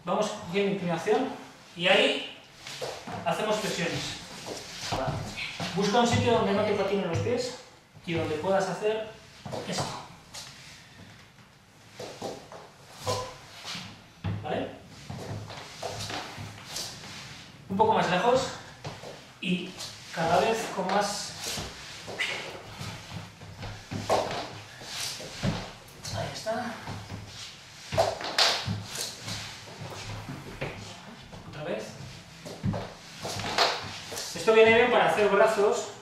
vamos cogiendo inclinación y ahí hacemos flexiones. Busca un sitio donde no te patinen los pies y donde puedas hacer esto. ¿Vale? Un poco más lejos y cada vez con más... Ahí está. Otra vez. Esto viene bien para hacer brazos